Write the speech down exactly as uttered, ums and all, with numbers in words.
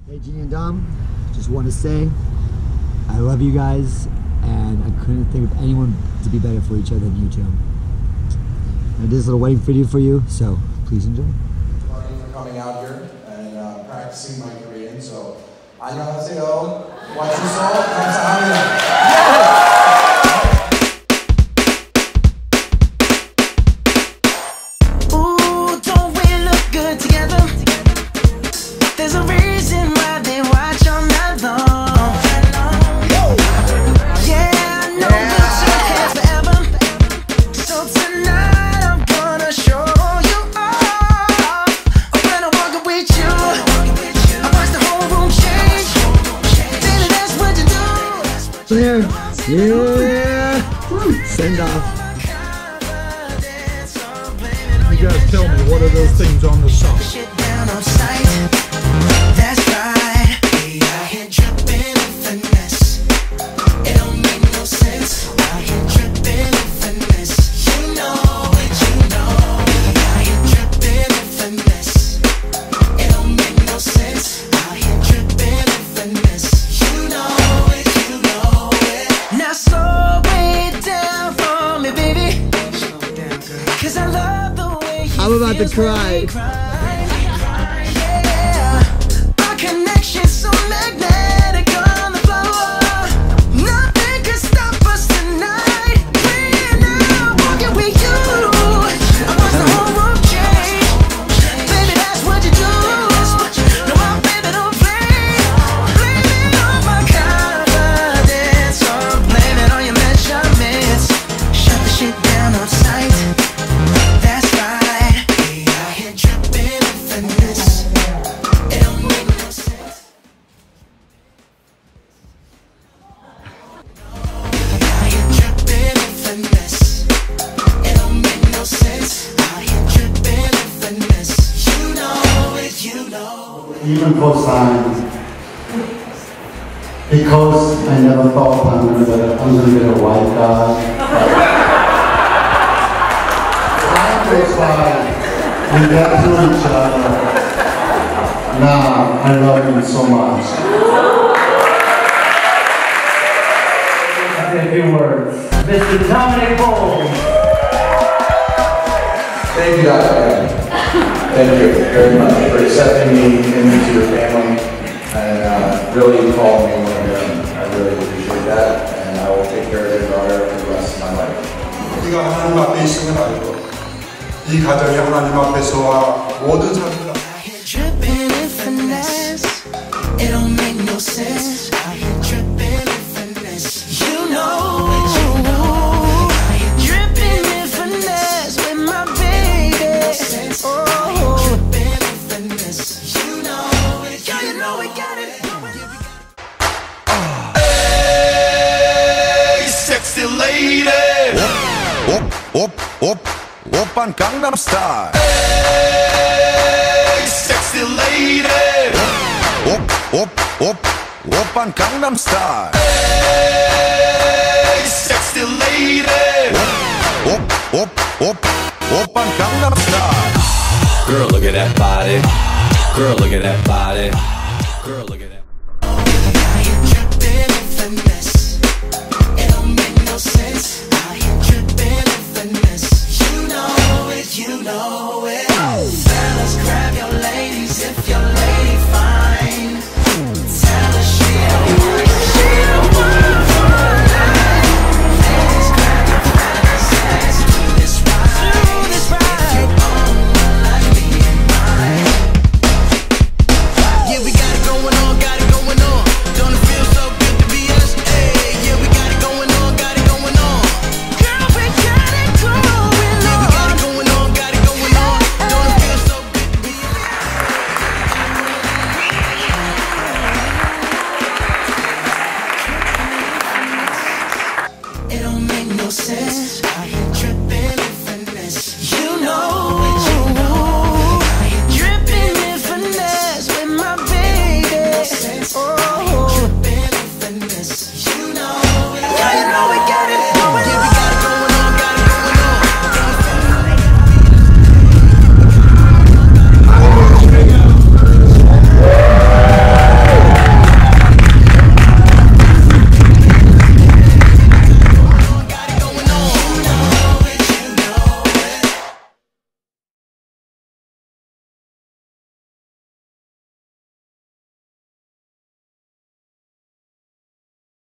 Hey, Jeanie and Dom, just want to say I love you guys, and I couldn't think of anyone to be better for each other than you two. I did this little wedding video for you, so please enjoy. Thank you for coming out here and uh, practicing my Korean. So, 안녕하세요. 와주셔서 감사합니다. There's a reason why they watch all night long. Yeah, I know we'll take forever. So tonight I'm gonna show you off. When I'm walking with you, I watch the whole room change. Baby, that's what you do. There, yeah, woo. Send off. You guys tell me, what are those things on the song? Shit down on sight. That's right. We out here dripping in finesse. It don't make no sense. Out here dripping in finesse. You know it, you know. We out here dripping in finesse. It don't make no sense. Out here dripping in finesse. You know it, you know it. Now slow it down for me, baby. Cause I love the way you I'm about to cry. So magnetic on the floor. Nothing can stop us tonight. We're now walking with you. I watch the whole room change. Baby, that's what you do. No, my baby don't play. Blame it on my confidence, or blame it on your measurements. Shut the shit down on sight. That's right. We out here dripping in finesse. It don't make no sense. Even for signs, because I never thought I'm going to get a, I'm going to get a white guy. Time goes by, we get to each other. Now I love you so much. A few words. Mister Dominic Bowles. Thank you, Doctor Thank you very much for accepting me into your family and uh, really calling me one of them. I really appreciate that, and I will take care of your daughter for the rest of my life. 네가 하나님 앞에 있음을 알고 이 가정이 하나님 앞에서와 모든 사람들 Dripping in finesse, it don't make no sense. Out here dripping in finesse, you know. Dripping in finesse with my baby. Oh, dripping in finesse, you know it. Yeah, you know we got it. Hey, sexy lady. Op, op, op, op on Gangnam Style. Hey, sexy lady. Op, op, op, op on Gangnam Style. Hey, sexy lady. Op, op, op, op on Gangnam Style. Girl, look at that body. Girl, look at that body. Girl, look at that. Out here dripping in finesse. It don't make no sense. Out here dripping in finesse. You know it, you know.